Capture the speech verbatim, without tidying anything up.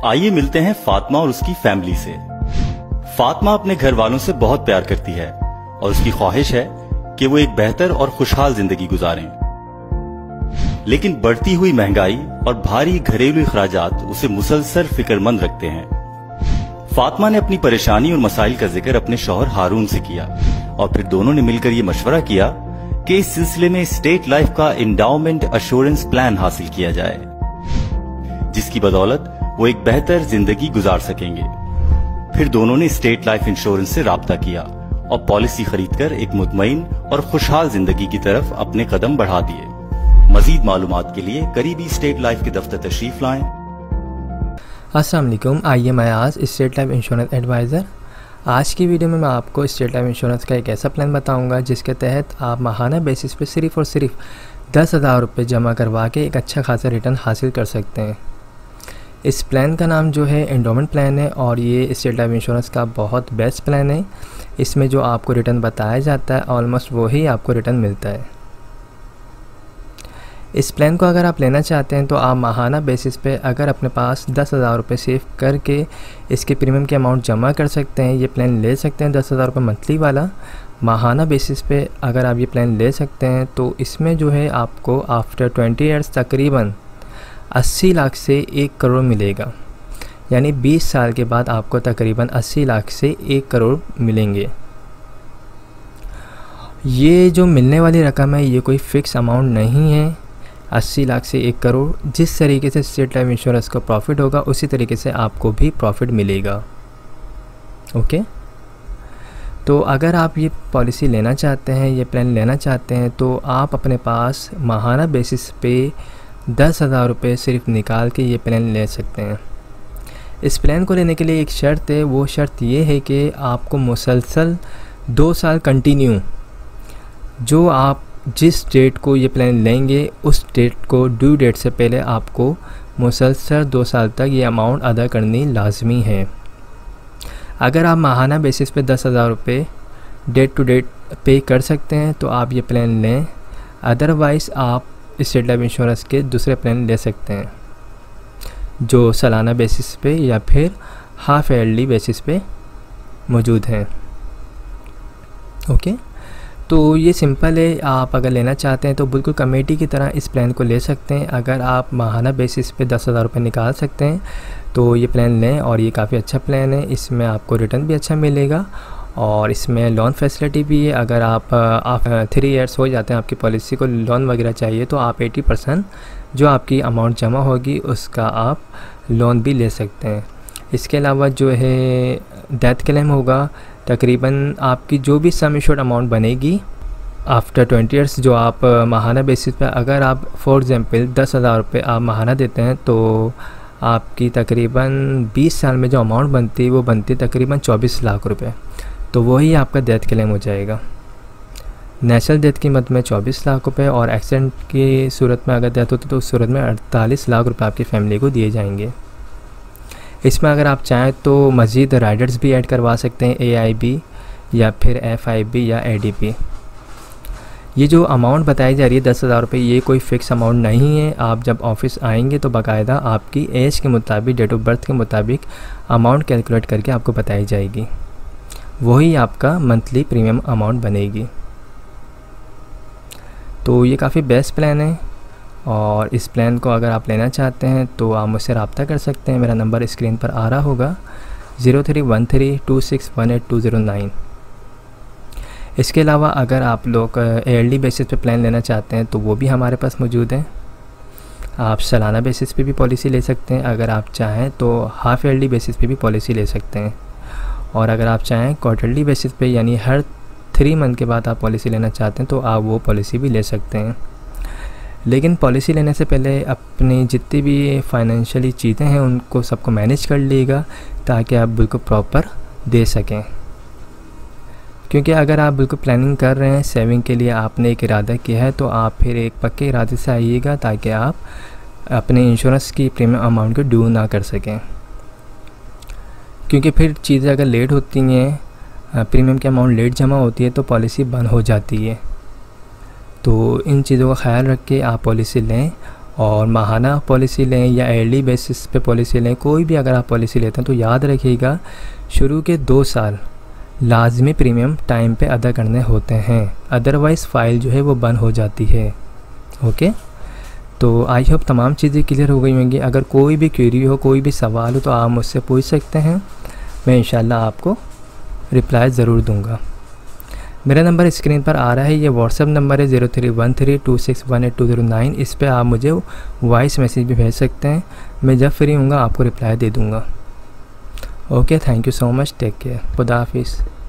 आइए मिलते हैं फातिमा और उसकी फैमिली से। फातिमा अपने घर वालों से बहुत प्यार करती है और उसकी ख्वाहिश है कि वो एक बेहतर और खुशहाल जिंदगी गुजारें। लेकिन बढ़ती हुई महंगाई और भारी घरेलू अखराजात उसे मुसलसल फिक्रमंद रखते हैं। फातिमा ने अपनी परेशानी और मसाइल का जिक्र अपने शौहर हारून से किया और फिर दोनों ने मिलकर ये मशवरा किया कि इस सिलसिले में स्टेट लाइफ का इंडाउमेंट अश्योरेंस प्लान हासिल किया जाए, जिसकी बदौलत वो एक बेहतर जिंदगी गुजार सकेंगे। फिर दोनों ने स्टेट लाइफ इंश्योरेंस से राब्ता किया और पॉलिसी खरीदकर एक मुतमईन और खुशहाल जिंदगी की तरफ अपने कदम बढ़ा दिए। मजीद मालूमात के लिए करीबी स्टेट लाइफ के दफ्तर तशरीफ लाएं। अस्सलाम वालेकुम, आइए मैं आज स्टेट लाइफ इंश्योरेंस एडवाइज़र। आज की वीडियो में मैं आपको स्टेट लाइफ इंश्योरेंस का एक ऐसा प्लान बताऊंगा जिसके तहत आप माहाना बेसिस पे सिर्फ़ और सिर्फ दस हज़ार रुपये जमा करवा के एक अच्छा खासा रिटर्न हासिल कर सकते हैं। इस प्लान का नाम जो है एंडोमेंट प्लान है और ये स्टेट लाइफ इंश्योरेंस का बहुत बेस्ट प्लान है। इसमें जो आपको रिटर्न बताया जाता है ऑलमोस्ट वही आपको रिटर्न मिलता है। इस प्लान को अगर आप लेना चाहते हैं तो आप माहाना बेसिस पे अगर अपने पास दस हज़ार रुपये सेव करके इसके प्रीमियम के अमाउंट जमा कर सकते हैं, ये प्लान ले सकते हैं। दस हज़ार रुपये मंथली वाला माहाना बेसिस पे अगर आप ये प्लान ले सकते हैं तो इसमें जो है आपको आफ्टर ट्वेंटी ईयर्स तकरीबन अस्सी लाख से एक करोड़ मिलेगा। यानी बीस साल के बाद आपको तकरीबन अस्सी लाख से एक करोड़ मिलेंगे। ये जो मिलने वाली रकम है ये कोई फ़िक्स अमाउंट नहीं है। अस्सी लाख से एक करोड़ जिस तरीके से स्टेट लाइफ इंश्योरेंस को प्रॉफिट होगा उसी तरीके से आपको भी प्रॉफिट मिलेगा। ओके, तो अगर आप ये पॉलिसी लेना चाहते हैं, ये प्लान लेना चाहते हैं तो आप अपने पास माहाना बेसिस पे दस हज़ार रुपये सिर्फ निकाल के ये प्लान ले सकते हैं। इस प्लान को लेने के लिए एक शर्त है, वो शर्त ये है कि आपको मुसलसल दो साल कंटिन्यू जो आप जिस डेट को ये प्लान लेंगे उस डेट को ड्यू डेट से पहले आपको मुसलसल दो साल तक ये अमाउंट अदा करनी लाजमी है। अगर आप माहाना बेसिस पे दस हज़ार रुपये डेट टू डेट पे कर सकते हैं तो आप ये प्लान लें, अदरवाइज़ आप स्टेट लाइफ इंश्योरेंस के दूसरे प्लान ले सकते हैं जो सालाना बेसिस पे या फिर हाफ ईयरली बेसिस पे मौजूद हैं। ओके, तो ये सिंपल है। आप अगर लेना चाहते हैं तो बिल्कुल कमेटी की तरह इस प्लान को ले सकते हैं। अगर आप माहाना बेसिस पे दस हज़ार रुपये निकाल सकते हैं तो ये प्लान लें और ये काफ़ी अच्छा प्लान है। इसमें आपको रिटर्न भी अच्छा मिलेगा और इसमें लोन फैसिलिटी भी है। अगर आप आप थ्री इयर्स हो जाते हैं आपकी पॉलिसी को लोन वगैरह चाहिए तो आप एटी परसेंट जो आपकी अमाउंट जमा होगी उसका आप लोन भी ले सकते हैं। इसके अलावा जो है डेथ क्लेम होगा, तकरीबन आपकी जो भी सम एश्योर्ड अमाउंट बनेगी आफ्टर ट्वेंटी ईयर्स जो आप माहाना बेसिस पे अगर आप फॉर एग्ज़ाम्पल दस हज़ार रुपये आप माहाना देते हैं तो आपकी तकरीबन बीस साल में जो अमाउंट बनती है वो बनती है तकरीबन चौबीस लाख रुपए। तो वही आपका डेथ क्लेम हो जाएगा। नेचुरल डेथ की मद में चौबीस लाख रुपए और एक्सीडेंट की सूरत में अगर डेथ होती तो उस सूरत में अड़तालीस लाख रुपए आपकी फैमिली को दिए जाएंगे। इसमें अगर आप चाहें तो मज़ीद राइडर्स भी ऐड करवा सकते हैं, ए आई बी या फिर एफ आई बी या ए डी पी। ये जो अमाउंट बताई जा रही है दस हज़ार रुपये ये कोई फ़िक्स अमाउंट नहीं है। आप जब ऑफिस आएंगे तो बाकायदा आपकी एज के मुताबिक, डेट ऑफ बर्थ के मुताबिक अमाउंट कैलकुलेट करके आपको बताई जाएगी, वही आपका मंथली प्रीमियम अमाउंट बनेगी। तो ये काफ़ी बेस्ट प्लान है और इस प्लान को अगर आप लेना चाहते हैं तो आप मुझसे रब्ता कर सकते हैं। मेरा नंबर स्क्रीन पर आ रहा होगा zero three one three two six one eight two zero nine. इसके अलावा अगर आप लोग ईयरली बेसिस पे प्लान लेना चाहते हैं तो वो भी हमारे पास मौजूद है। आप सालाना बेसिस पे भी पॉलिसी ले सकते हैं, अगर आप चाहें तो हाफ ईयरली बेसिस पे भी पॉलिसी ले सकते हैं और अगर आप चाहें क्वार्टरली बेसिस पे यानी हर थ्री मंथ के बाद आप पॉलिसी लेना चाहते हैं तो आप वो पॉलिसी भी ले सकते हैं। लेकिन पॉलिसी लेने से पहले अपनी जितनी भी फाइनेंशियली चीज़ें हैं उनको सबको मैनेज कर लीजिएगा ताकि आप बिल्कुल प्रॉपर दे सकें। क्योंकि अगर आप बिल्कुल प्लानिंग कर रहे हैं सेविंग के लिए, आपने एक इरादा किया है तो आप फिर एक पक्के इरादे से आइएगा ताकि आप अपने इंश्योरेंस की प्रीमियम अमाउंट को ड्यू ना कर सकें। क्योंकि फिर चीज़ें अगर लेट होती हैं, प्रीमियम की अमाउंट लेट जमा होती है तो पॉलिसी बंद हो जाती है। तो इन चीज़ों का ख्याल रख के आप पॉलिसी लें और माहाना पॉलिसी लें या एयरली बेसिस पे पॉलिसी लें, कोई भी अगर आप पॉलिसी लेते हैं तो याद रखिएगा शुरू के दो साल लाजमी प्रीमियम टाइम पे अदा करने होते हैं, अदरवाइज़ फ़ाइल जो है वो बंद हो जाती है। ओके, तो आई होप तमाम चीज़ें क्लियर हो गई होंगी। अगर कोई भी क्वेरी हो, कोई भी सवाल हो तो आप मुझसे पूछ सकते हैं, मैं इंशाल्लाह आपको रिप्लाई ज़रूर दूंगा। मेरा नंबर स्क्रीन पर आ रहा है, ये व्हाट्सएप नंबर है zero three one three two six one eight two zero nine. इस पर आप मुझे वॉइस मैसेज भी भेज सकते हैं, मैं जब फ्री हूँगा आपको रिप्लाई दे दूँगा। Okay, thank you so much, take care, खुदा हाफिज़।